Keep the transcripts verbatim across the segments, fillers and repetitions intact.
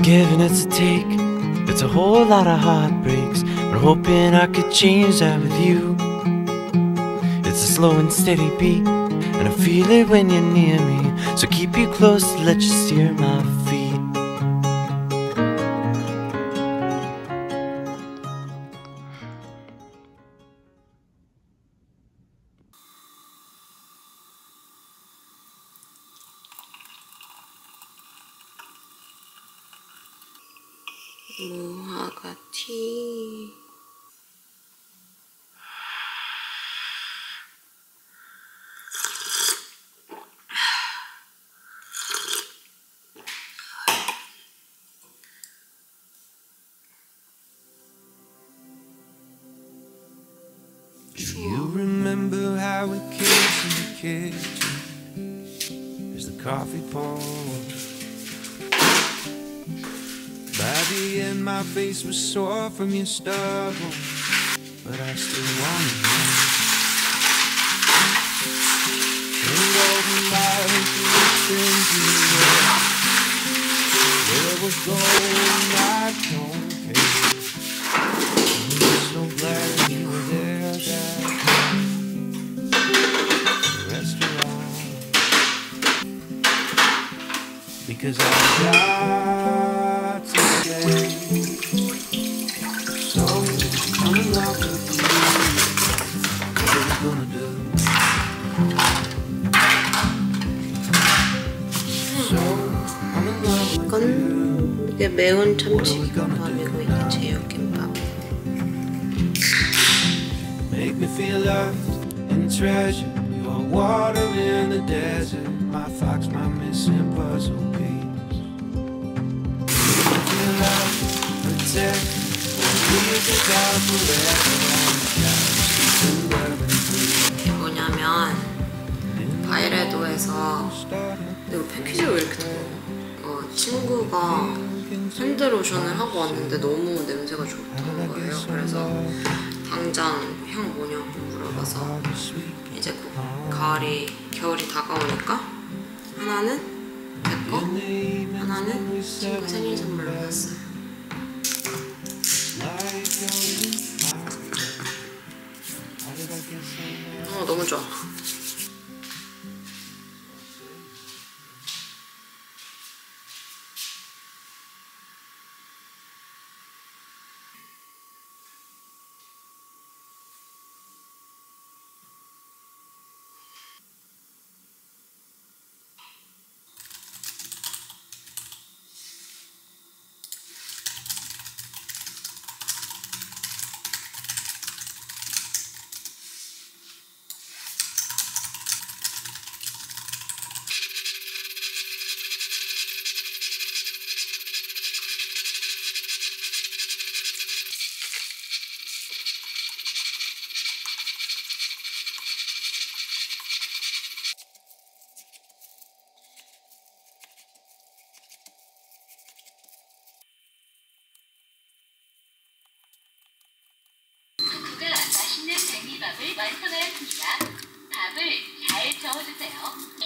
give and it's a take. It's a whole lot of heartbreaks, but hoping I could change that with you. It's a slow and steady beat, and I feel it when you're near me. So keep you close to let you steer my feet. 무화과 티. Do you remember how we kissed in the kitchen as the coffee poured? By the end my face was sore from your stubble, but I still want to know. And golden light listens to me. There was gold, I don't care. I'm so glad you were there, that restaurant, because I got to stay. So I'm in love with you. What are you gonna do? So I'm in love with 이건 이게 매운 참치김밥이고 이게 제육김밥. Make me feel loved and treasured. Your water in the desert. My fox, my missing puzzle piece. Make me love, protect. We'll get out forever. 이게 뭐냐면 바이레도에서 이거 패키지가 왜 이렇게 더워? 어, 친구가 핸드로션을 하고 왔는데 너무 냄새가 좋다는 거예요. 그래서 당장 향 뭐냐고 물어봐서 이제 곧 가을이 겨울이 다가오니까 하나는 제 거, 하나는 친구 생일 선물로 샀어요. 어, 너무 좋아. 맛있는 백미밥을 완성하였습니다. 밥을 잘 저어주세요.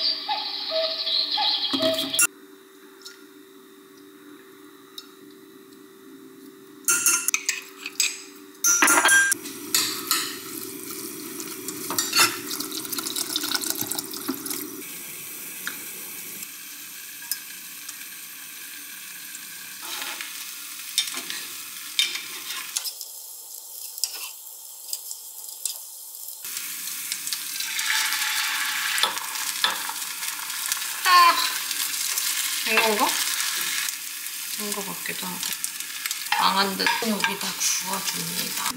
이건가? 이건 거 같기도 하고. 망한 듯 여기다 구워줍니다.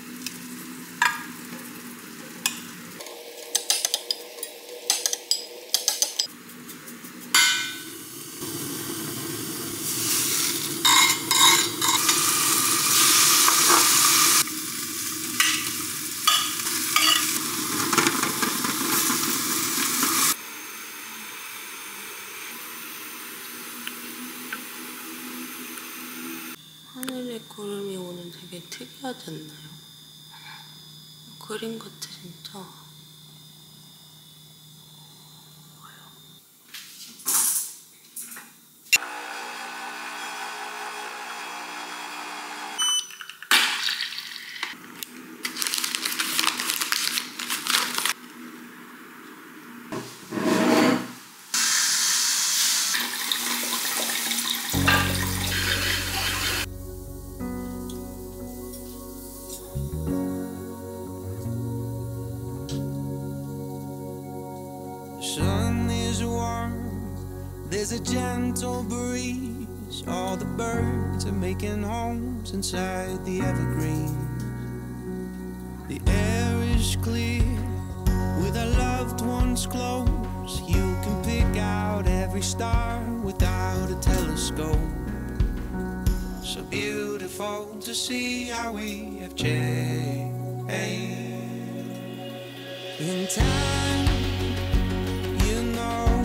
하늘에 구름이 오는 되게 특이하지 않나요? 그림 같아 진짜. sun is warm, there's a gentle breeze. All the birds are making homes inside the evergreens. The air is clear with our loved ones close. You can pick out every star without a telescope. So beautiful to see how we have changed. In time, you know.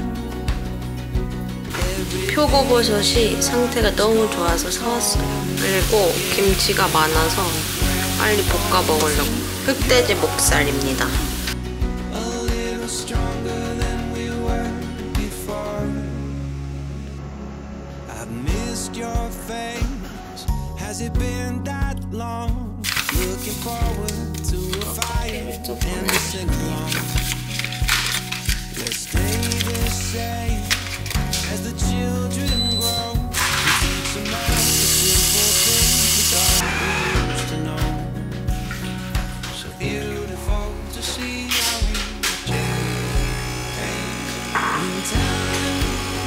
표고버섯이 상태가 너무 좋아서 사왔어요. 그리고 김치가 많아서 빨리 볶아 먹으려고. 흑돼지 목살입니다. Your face, has it been that long? Looking forward to a fire and a sing along. Let's stay the same as the children grow. We teach them all the simple things that we used to know. So beautiful to see how we change in time.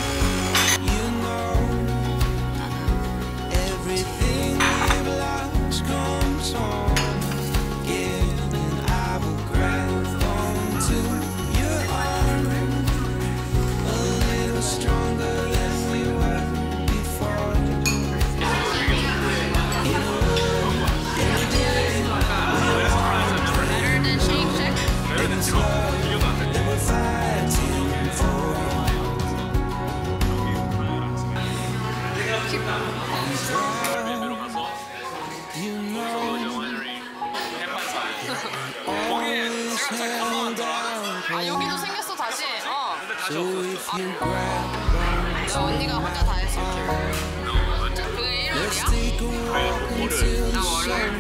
아 여기도 생겼어 다시. 어. 아, 내가 언니가 혼자 다 했을 줄. 그게 일월이야? 나 월월.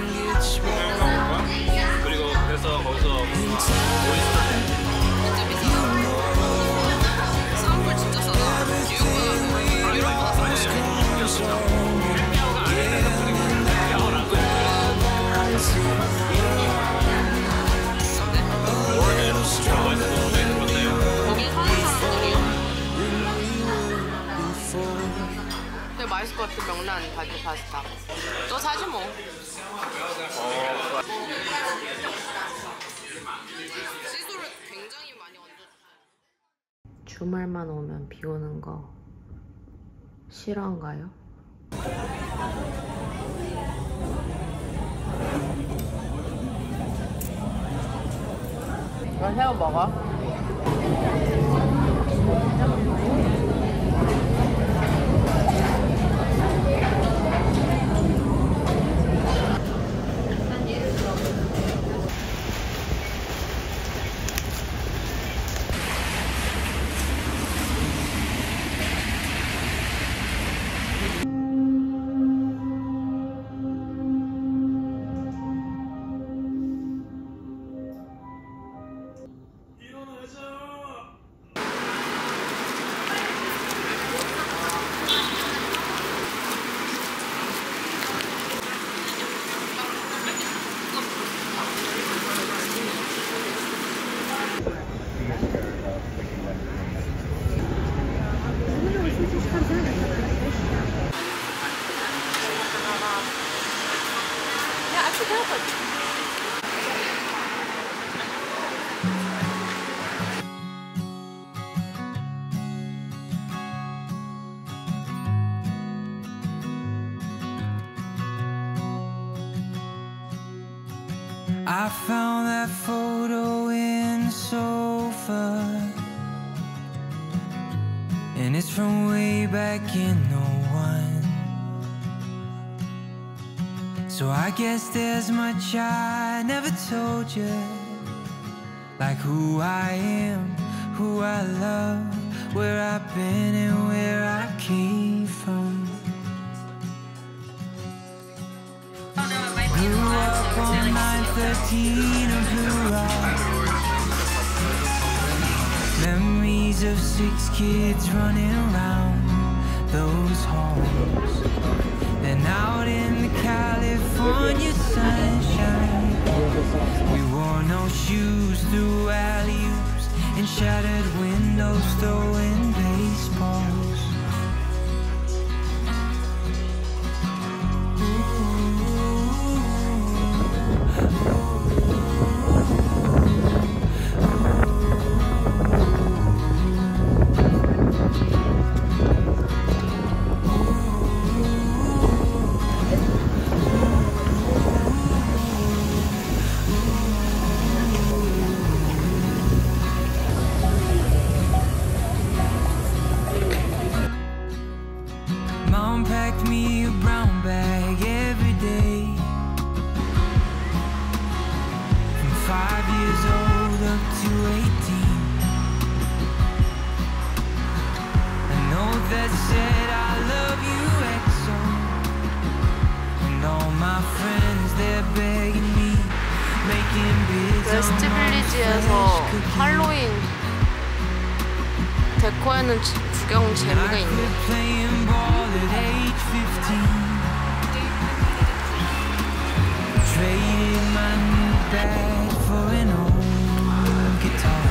그리고 그래서 거기서 진짜 비싸다. 선물 진짜 싸다. 유럽 유럽보다 싸다. 되게 맛있을 것 같은 명란 가지 파스타. 너 사지 뭐. 시소를 굉장히 많이 얹어주세요. 주말만 오면 비 오는 거 싫어한가요? 이거 새우 먹어. I found that photo in the sofa, and it's from way back in oh one. So I guess there's much I never told you, like who I am, who I love, where I've been and where I came from. Grew up on nine thirteen of Blue Rock. Memories of six kids running around those halls. Then out in the California sunshine, we wore no shoes through alley-oops and shattered windows throwing baseballs. Mom packed me a brown bag every day. From five years old up to eighteen. A note that said I love you X O. And all my friends, they're begging me, making bids on 웨스트 my 빌리지에서 fresh cookies. 할로윈 데코에는 구경 재미가 있네. Playing ball at age fifteen. Traded my new bag for an old guitar.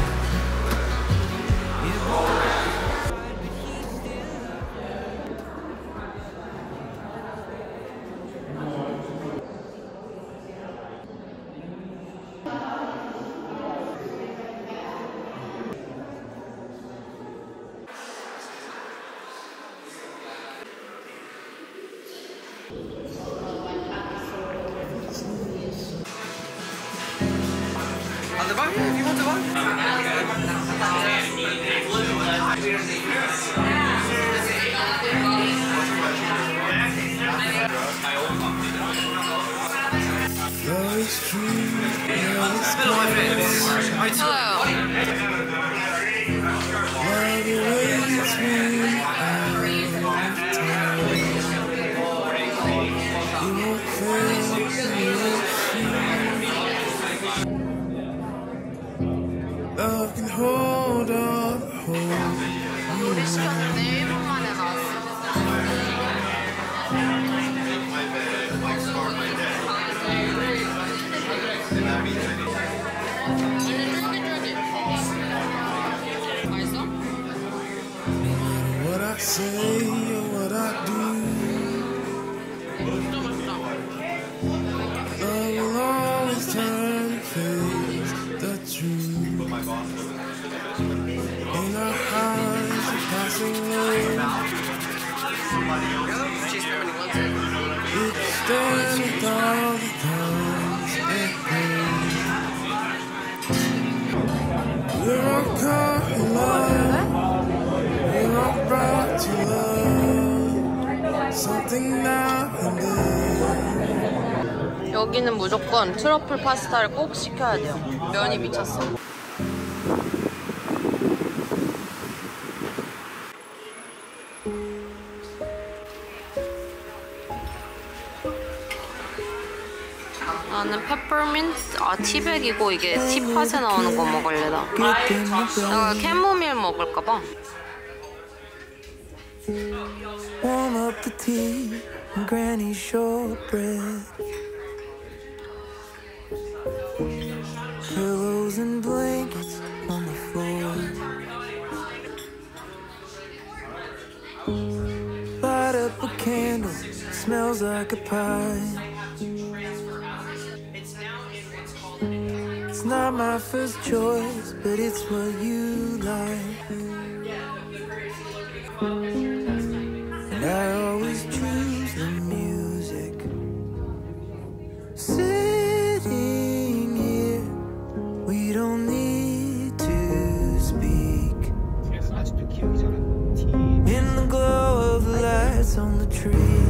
On the bar? Yeah, if you want the bar. Love can hold up, hold. 우리 시켰는데 일 분 만에 나왔어. 맛있어? What I say or what I do, 진짜 맛있다. love will always turn to face the truth. In our hearts are passing away. She's coming in. It's stands with all the times it pain. We're all caught in love. We're all brought to love. Something now and then. 여기는 무조건 트러플 파스타를 꼭 시켜야 돼요. 면이 미쳤어. 나는 페퍼민트, 아 티백이고 이게 티팟에 나오는 거 먹을래 나. 내가 캐모밀 먹을까봐. Warm up the tea and Granny's shortbread. Pillows and blankets on the floor. Light up a candle, smells like a pie. It's not my first choice, but it's what you like. And I always choose the music. Sitting here, we don't need to speak. In the glow of the lights on the tree.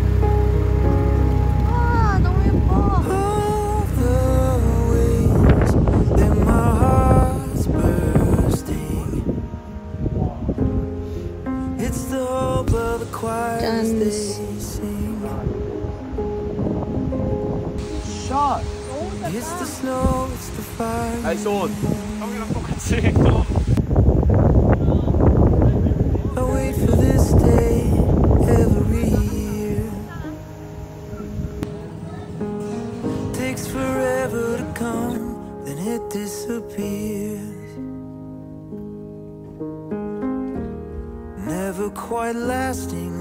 와 너무 예뻐. All the ways that my heart's bursting. It's the hope of the choir as they sing. Shot. It's the snow, it's the fire. 나이스 온. 형이랑 똑같이. I wait for this day every year. Takes forever to come, then it disappears. quite lasting